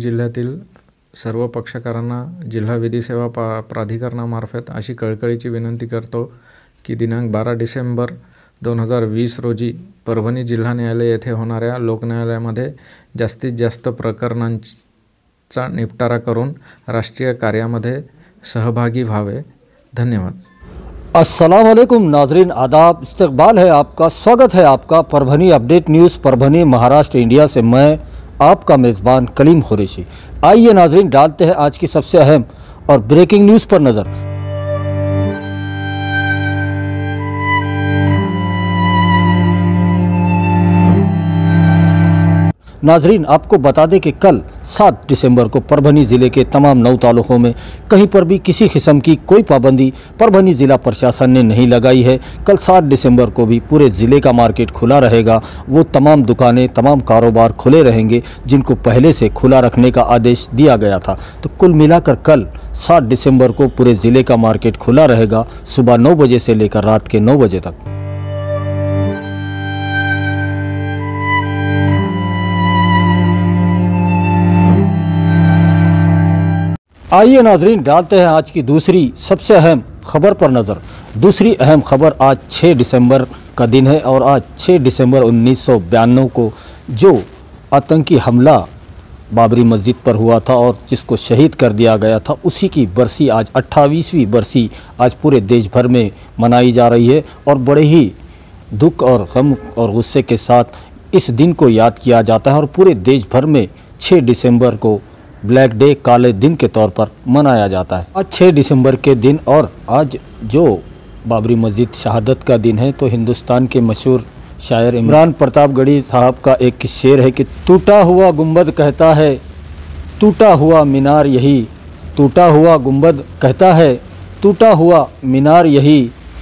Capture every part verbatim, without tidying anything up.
जिल्ह्यातील सर्व पक्षकारांना जिल्हा विधी सेवा पा प्राधिकरणामार्फत अशी कळकळीची विनंती करतो की दिनांक बारा डिसेंबर दोन हजार वीस रोजी परभणी जिल्हा न्यायालय येथे होणाऱ्या लोकन्यायालयामध्ये जास्तीत जास्त प्रकरणांचा निपटारा करून राष्ट्रीय कार्यामध्ये सहभागी व्हावे। धन्यवाद। अस्सलाम वालेकुम नाजरीन, आदाब, इस्तकबाल है आपका, स्वागत है आपका Parbhani update news Parbhani Maharashtra India से। मैं आपका मेज़बान कलीम खुरैशी। आइए नाजरीन, डालते हैं आज की सबसे अहम और ब्रेकिंग न्यूज़ पर नज़र। नाजरीन, आपको बता दें कि कल सात दिसंबर को परभनी ज़िले के तमाम नौ तालुकों में कहीं पर भी किसी किस्म की कोई पाबंदी परभनी ज़िला प्रशासन ने नहीं लगाई है। कल सात दिसंबर को भी पूरे ज़िले का मार्केट खुला रहेगा। वो तमाम दुकानें, तमाम कारोबार खुले रहेंगे जिनको पहले से खुला रखने का आदेश दिया गया था। तो कुल मिलाकर कल सात दिसंबर को पूरे ज़िले का मार्केट खुला रहेगा, सुबह नौ बजे से लेकर रात के नौ बजे तक। आइए नाजरीन, डालते हैं आज की दूसरी सबसे अहम खबर पर नज़र। दूसरी अहम खबर आज छः दिसंबर का दिन है और आज छः दिसंबर उन्नीस सौ बयानवे को जो आतंकी हमला बाबरी मस्जिद पर हुआ था और जिसको शहीद कर दिया गया था, उसी की बरसी आज अट्ठाईसवीं बरसी आज पूरे देश भर में मनाई जा रही है। और बड़े ही दुख और गम और गुस्से के साथ इस दिन को याद किया जाता है और पूरे देश भर में छः दिसंबर को ब्लैक डे, काले दिन के तौर पर मनाया जाता है। आज छः दिसंबर के दिन और आज जो बाबरी मस्जिद शहादत का दिन है, तो हिंदुस्तान के मशहूर शायर इमरान प्रतापगढ़ी साहब का एक शेर है कि टूटा हुआ गुंबद कहता है, टूटा हुआ मीनार यही, टूटा हुआ गुंबद कहता है, टूटा हुआ मीनार यही,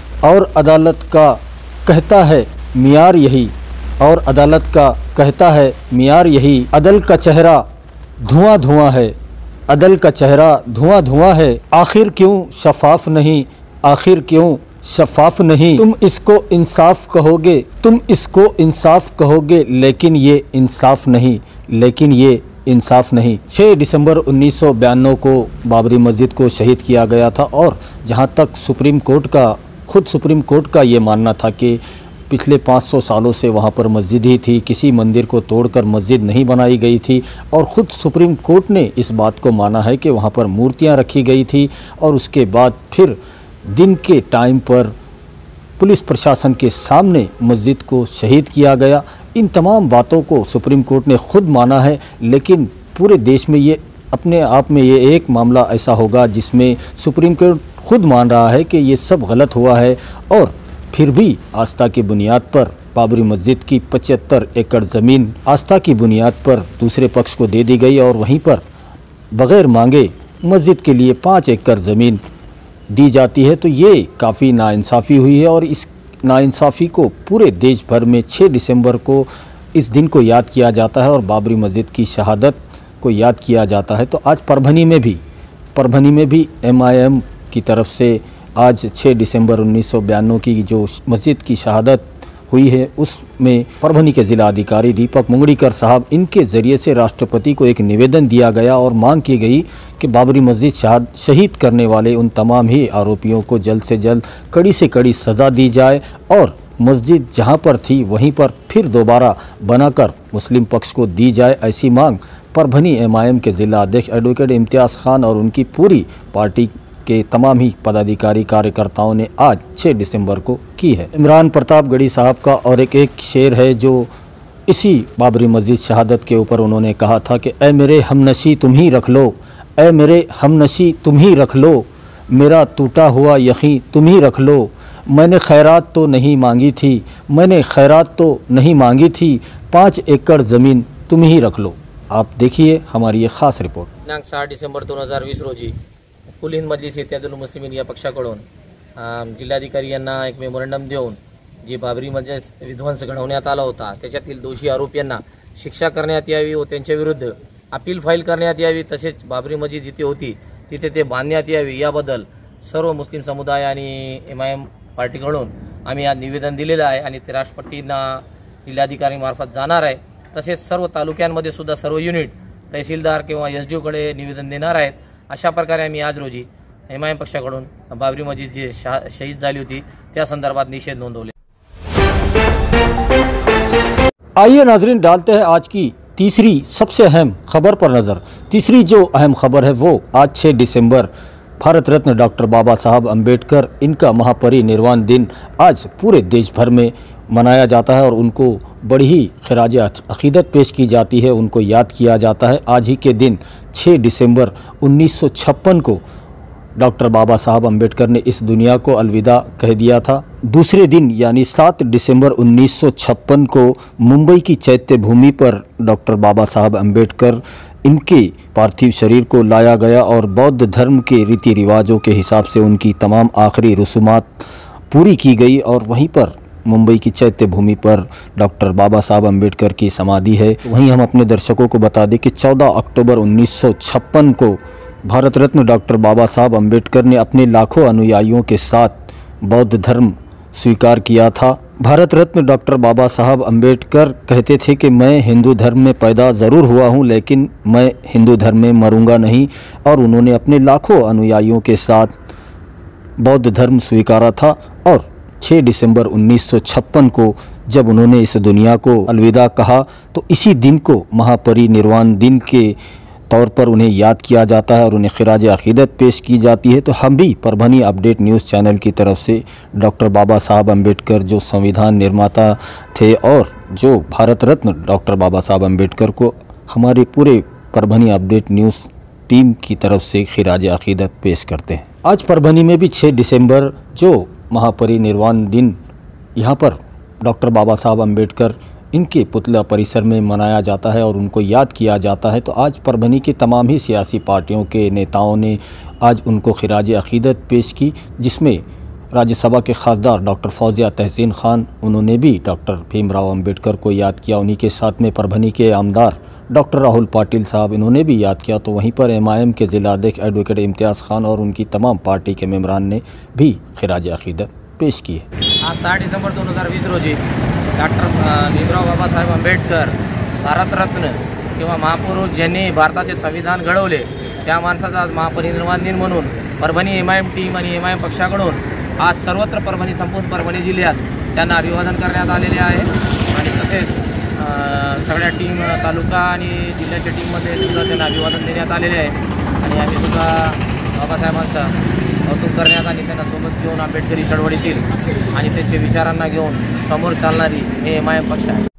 और अदालत का कहता है मियार यही, और अदालत का कहता है मियार यही। अदल का चेहरा धुआं धुआं है, अदल का चेहरा धुआं धुआं है, आखिर क्यों शफाफ नहीं, आखिर क्यों शफाफ नहीं। तुम इसको इंसाफ कहोगे, तुम इसको इंसाफ कहोगे, लेकिन ये इंसाफ नहीं, लेकिन ये इंसाफ नहीं। छः दिसंबर उन्नीस सौ बयानवे को बाबरी मस्जिद को शहीद किया गया था और जहाँ तक सुप्रीम कोर्ट का खुद सुप्रीम कोर्ट का ये मानना था कि पिछले पाँच सौ सालों से वहाँ पर मस्जिद ही थी, किसी मंदिर को तोड़कर मस्जिद नहीं बनाई गई थी। और ख़ुद सुप्रीम कोर्ट ने इस बात को माना है कि वहाँ पर मूर्तियाँ रखी गई थी और उसके बाद फिर दिन के टाइम पर पुलिस प्रशासन के सामने मस्जिद को शहीद किया गया। इन तमाम बातों को सुप्रीम कोर्ट ने खुद माना है, लेकिन पूरे देश में ये अपने आप में ये एक मामला ऐसा होगा जिसमें सुप्रीम कोर्ट खुद मान रहा है कि ये सब गलत हुआ है। और फिर भी आस्था की बुनियाद पर बाबरी मस्जिद की पचहत्तर एकड़ ज़मीन आस्था की बुनियाद पर दूसरे पक्ष को दे दी गई और वहीं पर बग़ैर मांगे मस्जिद के लिए पाँच एकड़ ज़मीन दी जाती है। तो ये काफ़ी नाइंसाफ़ी हुई है और इस नाइंसाफ़ी को पूरे देश भर में छः दिसंबर को इस दिन को याद किया जाता है और बाबरी मस्जिद की शहादत को याद किया जाता है। तो आज परभनी में भी परभनी में भी एम आई एम की तरफ से आज छः दिसंबर उन्नीस सौ बयानवे की जो मस्जिद की शहादत हुई है, उसमें परभनी के ज़िला अधिकारी दीपक मुंगड़ीकर साहब, इनके ज़रिए से राष्ट्रपति को एक निवेदन दिया गया और मांग की गई कि बाबरी मस्जिद शहाद शहीद करने वाले उन तमाम ही आरोपियों को जल्द से जल्द कड़ी से कड़ी सज़ा दी जाए और मस्जिद जहां पर थी वहीं पर फिर दोबारा बनाकर मुस्लिम पक्ष को दी जाए। ऐसी मांग परभनी एम आई एम के ज़िला अध्यक्ष एडवोकेट इम्तियाज़ खान और उनकी पूरी पार्टी के तमाम ही पदाधिकारी कार्यकर्ताओं ने आज छः दिसंबर को की है। इमरान प्रतापगढ़ी साहब का और एक एक शेर है जो इसी बाबरी मस्जिद शहादत के ऊपर उन्होंने कहा था कि ए मेरे हमनशी तुम ही रख लो, ए मेरे हमनशी तुम ही रख लो, मेरा टूटा हुआ यकीन तुम ही रख लो, मैंने खैरात तो नहीं मांगी थी, मैंने खैरात तो नहीं मांगी थी, पाँच एकड़ ज़मीन तुम ही रख लो। आप देखिए हमारी ये ख़ास रिपोर्ट। दिनांक सात डिसेंबर दोन हजार वीस रोजी कुल हिंद मजलिस इत्यादुल मुस्लिमीन या पक्षाकडून जिल्हाधिकारी यांना एक मेमोरंडम देऊन जी बाबरी मस्जिद विध्वंस घडवण्यात आला होता त्याच्यातील दोषी आरोपींना शिक्षा करण्यात यावी व त्यांच्या विरुद्ध अपील फाईल करण्यात यावी, तसेच बाबरी मस्जिद जिथे होती तिथे ते बांधण्यात यावी याबद्दल सर्व मुस्लिम समुदाय आणि एम आय एम पार्टीकडून आम्ही आज निवेदन दिलेलं आहे आणि ते राष्ट्रपतींना जिल्हाधिकारी मार्फत जाणार आहे। तसेच सर्व तालुक्यांमध्ये सुद्धा सर्व युनिट तहसीलदार किंवा एस डी ओकडे निवेदन देणार आहेत. अशा प्रकारे आम्ही आज रोजी एम आय एम पक्षाकडून बाबरी मस्जिद जी शहीद झाली होती त्या संदर्भात निषेध नोंदवले. आइए नाजरीन, डालते हैं आज की तीसरी सबसे अहम खबर पर नज़र. तीसरी जो अहम खबर है वो आज छः दिसंबर भारत रत्न डॉक्टर बाबा साहब अम्बेडकर इनका महापरिनिर्वाण दिन आज पूरे देश भर में मनाया जाता है और उनको बड़ी ही खराज अकीदत पेश की जाती है, उनको याद किया जाता है. आज ही के दिन छः दिसंबर उन्नीस सौ छप्पन को डॉक्टर बाबा साहब अम्बेडकर ने इस दुनिया को अलविदा कह दिया था. दूसरे दिन यानी सात दिसंबर उन्नीस सौ छप्पन को मुंबई की चैत्य भूमि पर डॉक्टर बाबा साहब अम्बेडकर इनके पार्थिव शरीर को लाया गया और बौद्ध धर्म के रीति रिवाजों के हिसाब से उनकी तमाम आखिरी रसूमात पूरी की गई. और वहीं पर मुंबई की चैत्य भूमि पर डॉक्टर बाबा साहब अम्बेडकर की समाधि है. वहीं हम अपने दर्शकों को बता दें कि चौदह अक्टूबर उन्नीस सौ छप्पन को भारत रत्न डॉक्टर बाबा साहब अम्बेडकर ने अपने लाखों अनुयायियों के साथ बौद्ध धर्म स्वीकार किया था. भारत रत्न डॉक्टर बाबा साहब अम्बेडकर कहते थे कि मैं हिंदू धर्म में पैदा ज़रूर हुआ हूं लेकिन मैं हिंदू धर्म में मरूंगा नहीं. और उन्होंने अपने लाखों अनुयायियों के साथ बौद्ध धर्म स्वीकारा था. और छः दिसंबर उन्नीस सौ छप्पन को जब उन्होंने इस दुनिया को अलविदा कहा तो इसी दिन को महापरिनिर्वाण दिन के तौर पर उन्हें याद किया जाता है और उन्हें खिराज अकीदत पेश की जाती है. तो हम भी परभनी अपडेट न्यूज़ चैनल की तरफ से डॉक्टर बाबा साहब अम्बेडकर जो संविधान निर्माता थे और जो भारत रत्न डॉक्टर बाबा साहब अम्बेडकर को हमारे पूरे परभनी अपडेट न्यूज़ टीम की तरफ से खिराज अकीदत पेश करते हैं. आज परभनी में भी छः दिसंबर जो महापरिनिर्वाण दिन यहाँ पर डॉक्टर बाबा साहब अम्बेडकर इनके पुतला परिसर में मनाया जाता है और उनको याद किया जाता है. तो आज परभनी की तमाम ही सियासी पार्टियों के नेताओं ने आज उनको खिराज अकीदत पेश की, जिसमें राज्यसभा के खासदार डॉक्टर फौजिया तहसीन खान उन्होंने भी डॉक्टर भीमराव अम्बेडकर को याद किया. उन्हीं के साथ में परभनी के आमदार डॉक्टर राहुल पाटिल साहब इन्होंने भी याद किया. तो वहीं पर एम आई एम के ज़िलाध्यक्ष एडवोकेट इम्तियाज़ खान और उनकी तमाम पार्टी के मेम्बरान ने भी खिराज अकीदत पेश की है. आज साठ डिसेंबर दोन हजार वीस रोजी डॉक्टर भीमराव बाबासाहेब आंबेडकर भारतरत्न किंवा महापुरुष ज्यांनी भारताचे संविधान घडवले त्या माणसाचा आज महापरिनिर्वाण दिन म्हणून Parbhani M I M team आणि एम आय एम पक्षाकडून आज सर्वत्र परभणी संपूर्ण परभणी जिल्ह्यात त्यांना अभिवादन करण्यात आलेले आहे. आणि तसेच सगळ्या टीम तालुका आणि जिल्ह्याच्या टीममध्ये सुद्धा त्यांना अभिवादन देण्यात आलेले आहे. आणि आम्ही सुद्धा बाबासाहेबांचं कौतुक करण्यात आणि त्यांना सोबत घेऊन आंबेडकरी चळवळीतील आणि त्यांच्या विचारांना घेऊन समोर चालणारी हे एम आय एम पक्ष आहे.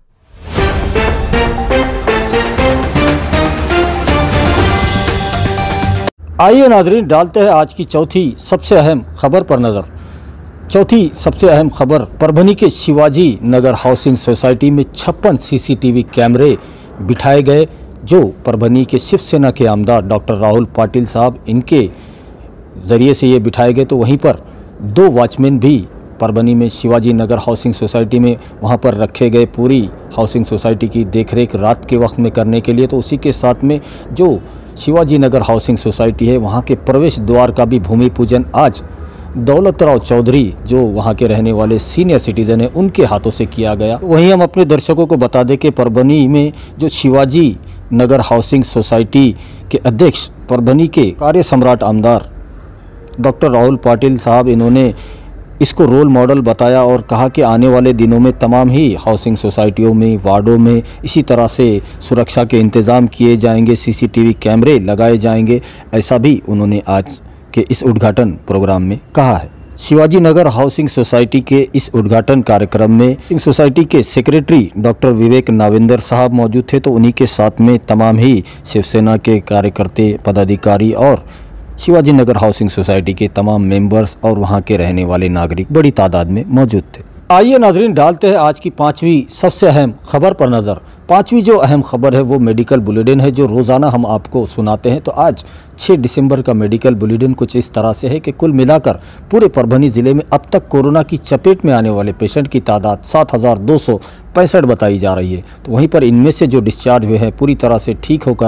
आइए नाजरीन, डालते हैं आज की चौथी सबसे अहम खबर पर नज़र. चौथी सबसे अहम खबर परभनी के शिवाजी नगर हाउसिंग सोसाइटी में छप्पन सीसीटीवी कैमरे बिठाए गए जो परभनी के शिवसेना के आमदार डॉक्टर राहुल पाटिल साहब इनके ज़रिए से ये बिठाए गए. तो वहीं पर दो वॉचमैन भी परभनी में शिवाजी नगर हाउसिंग सोसाइटी में वहाँ पर रखे गए पूरी हाउसिंग सोसाइटी की देखरेख रात के वक्त में करने के लिए. तो उसी के साथ में जो शिवाजी नगर हाउसिंग सोसाइटी है वहाँ के प्रवेश द्वार का भी भूमि पूजन आज दौलत राव चौधरी जो वहाँ के रहने वाले सीनियर सिटीज़न हैं उनके हाथों से किया गया. वहीं हम अपने दर्शकों को बता दें कि परभनी में जो शिवाजी नगर हाउसिंग सोसाइटी के अध्यक्ष परभनी के कार्य सम्राट आमदार डॉक्टर राहुल पाटिल साहब इन्होंने इसको रोल मॉडल बताया और कहा कि आने वाले दिनों में तमाम ही हाउसिंग सोसाइटियों में वार्डों में इसी तरह से सुरक्षा के इंतज़ाम किए जाएंगे, सीसीटीवी कैमरे लगाए जाएंगे. ऐसा भी उन्होंने आज के इस उद्घाटन प्रोग्राम में कहा है. शिवाजी नगर हाउसिंग सोसाइटी के इस उद्घाटन कार्यक्रम में हाउसिंग सोसाइटी के सेक्रेटरी डॉक्टर विवेक नाविंदर साहब मौजूद थे. तो उन्हीं के साथ में तमाम ही शिवसेना के कार्यकर्ता पदाधिकारी और शिवाजी नगर हाउसिंग सोसाइटी के तमाम मेंबर्स और वहां के रहने वाले नागरिक बड़ी तादाद में मौजूद थे. आइए नाजरीन, डालते हैं आज की पाँचवीं सबसे अहम खबर पर नज़र. पाँचवीं जो अहम खबर है वो मेडिकल बुलेटिन है जो रोज़ाना हम आपको सुनाते हैं. तो आज छः दिसंबर का मेडिकल बुलेटिन कुछ इस तरह से है कि कुल मिलाकर पूरे परभनी ज़िले में अब तक कोरोना की चपेट में आने वाले पेशेंट की तादाद सात हज़ार दो सौ पैंसठ बताई जा रही है. तो वहीं पर इनमें से जो डिस्चार्ज हुए हैं पूरी तरह से ठीक होकर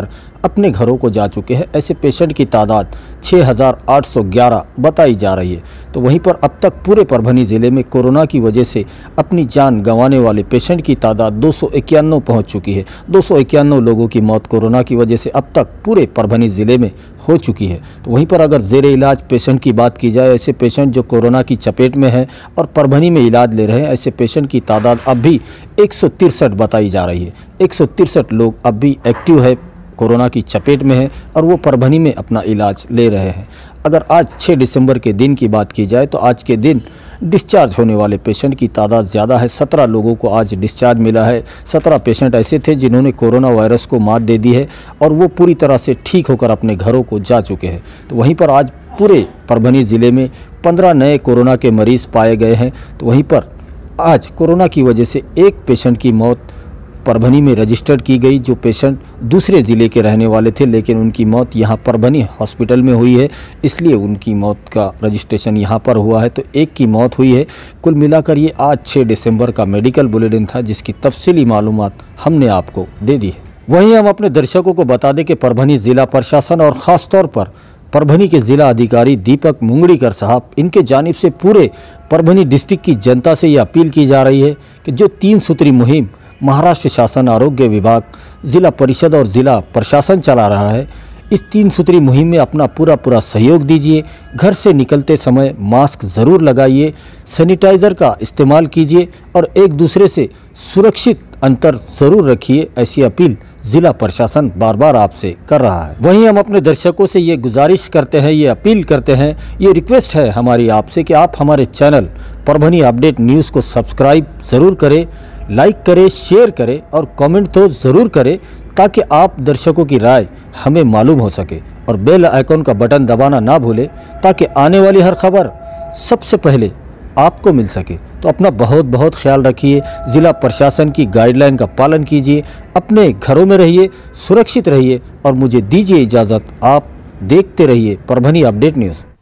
अपने घरों को जा चुके हैं। ऐसे पेशेंट की तादाद छः हज़ार आठ सौ ग्यारह बताई जा रही है। तो वहीं पर अब तक पूरे परभनी ज़िले में कोरोना की वजह से अपनी जान गंवाने वाले पेशेंट की तादाद दो सौ इक्यानवे पहुँच चुकी है। दो सौ इक्यानवे लोगों की मौत कोरोना की वजह से अब तक पूरे परभनी ज़िले में हो चुकी है। तो वहीं पर अगर ज़ेरे इलाज पेशेंट की बात की जाए, ऐसे पेशेंट जो कोरोना की चपेट में है और परभनी में इलाज ले रहे हैं, ऐसे पेशेंट की तादाद अब भी एक सौ तिरसठ बताई जा रही है। एक सौ तिरसठ लोग अब भी एक्टिव है, कोरोना की चपेट में है और वो परभनी में अपना इलाज ले रहे हैं। अगर आज छः दिसंबर के दिन की बात की जाए तो आज के दिन डिस्चार्ज होने वाले पेशेंट की तादाद ज़्यादा है। सत्रह लोगों को आज डिस्चार्ज मिला है। सत्रह पेशेंट ऐसे थे जिन्होंने कोरोना वायरस को मात दे दी है और वो पूरी तरह से ठीक होकर अपने घरों को जा चुके हैं। तो वहीं पर आज पूरे परभनी ज़िले में पंद्रह नए कोरोना के मरीज़ पाए गए हैं। तो वहीं पर आज कोरोना की वजह से एक पेशेंट की मौत परभनी में रजिस्टर्ड की गई, जो पेशेंट दूसरे ज़िले के रहने वाले थे, लेकिन उनकी मौत यहाँ परभनी हॉस्पिटल में हुई है, इसलिए उनकी मौत का रजिस्ट्रेशन यहाँ पर हुआ है। तो एक की मौत हुई है। कुल मिलाकर ये आज छः दिसंबर का मेडिकल बुलेटिन था, जिसकी तफसीली मालूमात हमने आपको दे दी है। वहीं हम अपने दर्शकों को बता दें कि परभनी ज़िला प्रशासन और ख़ास तौर पर परभनी के ज़िला अधिकारी दीपक मुंगड़ीकर साहब, इनके जानिब से पूरे परभनी डिस्ट्रिक्ट की जनता से ये अपील की जा रही है कि जो तीन सूत्री मुहिम महाराष्ट्र शासन, आरोग्य विभाग, ज़िला परिषद और ज़िला प्रशासन चला रहा है, इस तीन सूत्री मुहिम में अपना पूरा पूरा सहयोग दीजिए। घर से निकलते समय मास्क ज़रूर लगाइए, सैनिटाइज़र का इस्तेमाल कीजिए और एक दूसरे से सुरक्षित अंतर ज़रूर रखिए। ऐसी अपील ज़िला प्रशासन बार बार आपसे कर रहा है। वहीं हम अपने दर्शकों से ये गुजारिश करते हैं, ये अपील करते हैं, ये रिक्वेस्ट है हमारी आपसे कि आप हमारे चैनल परभनी अपडेट न्यूज़ को सब्सक्राइब ज़रूर करें, लाइक करें, शेयर करें और कमेंट तो ज़रूर करें, ताकि आप दर्शकों की राय हमें मालूम हो सके। और बेल आइकॉन का बटन दबाना ना भूलें, ताकि आने वाली हर खबर सबसे पहले आपको मिल सके। तो अपना बहुत बहुत ख्याल रखिए, ज़िला प्रशासन की गाइडलाइन का पालन कीजिए, अपने घरों में रहिए, सुरक्षित रहिए और मुझे दीजिए इजाज़त। आप देखते रहिए परभनी अपडेट न्यूज़।